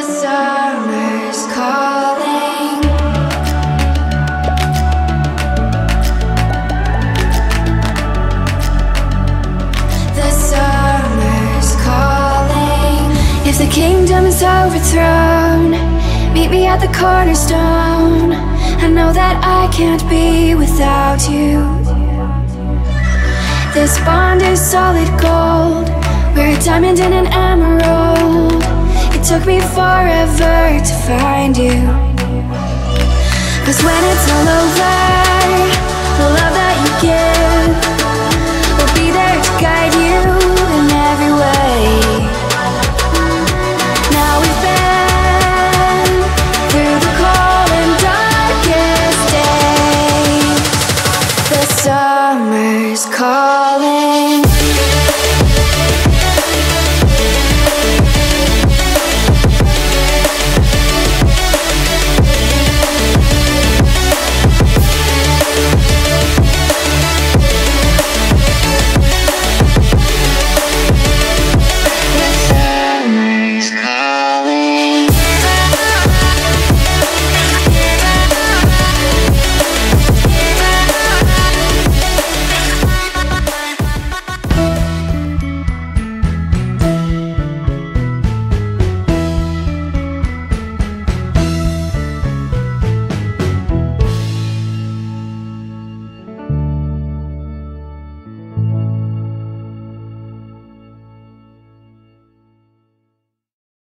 summer's calling. The summer's calling. If the kingdom is overthrown, meet me at the cornerstone. I know that I can't be without you. This bond is solid gold. We're a diamond and an emerald. It took me forever to find you. 'Cause when it's all over, the love that you give will be there to guide you in every way. Now we've been through the cold and darkest days. The summer's calling.